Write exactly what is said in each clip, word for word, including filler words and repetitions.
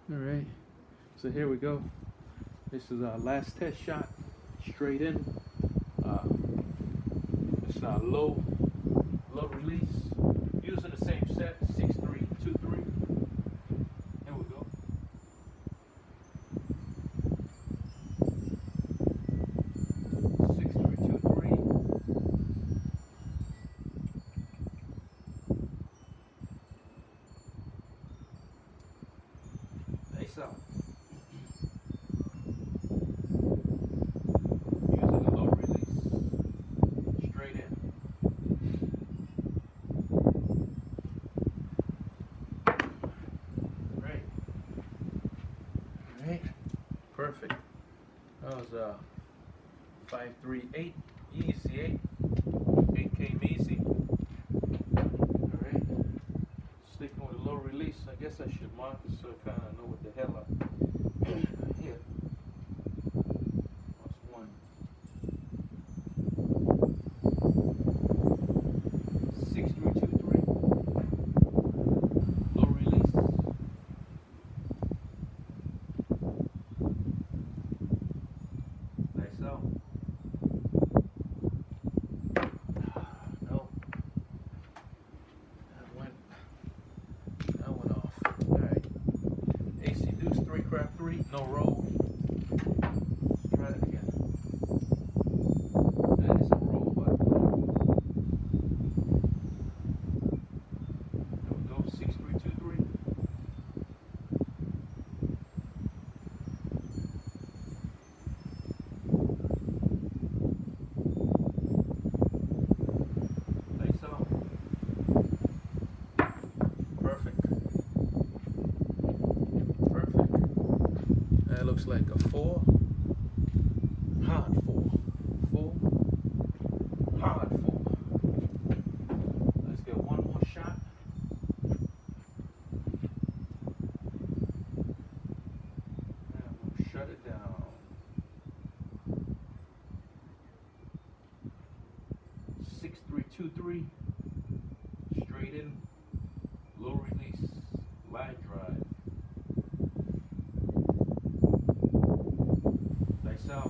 All right, so here we go. This is our last test shot, straight in. Uh, it's our low, low release, using the same set, six three two three. Here we go. six three two three. Nice out. Using the low release, straight in. Right. Right. Perfect. That was uh five three eight, easy eight. eight came easy. Alright. Sticking with a low release. I guess I should mark it so I kinda know what the hell I hit. That's one. Six three two three. Low release. Nice out. No. That went that went off. Alright. A C deuce three crap three, no roll. Try it again. That is a roll, but there we go, six three two three. Nice out. Perfect. Perfect. That looks like a four. Hard four. Four. Hard four. Let's get one more shot. And we'll shut it down. Six three two three. Straight in. Low release. Live drive. Nice out.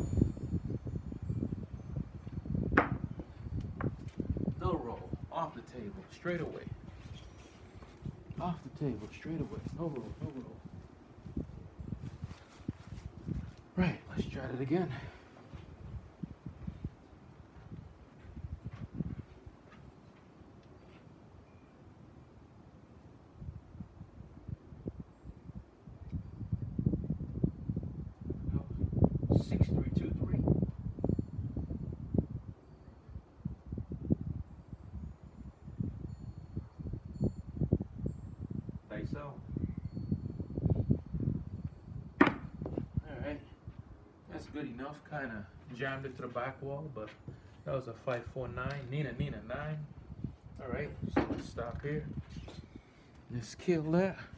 No roll. Off the table. Straight away. Off the table. Straight away. No roll. No roll. Right. Let's try it again. Six three two three. Nice out. Alright. That's good enough. Kinda jammed it to the back wall, but that was a five four nine. Nina Nina nine. Alright, so let's stop here. Let's kill that.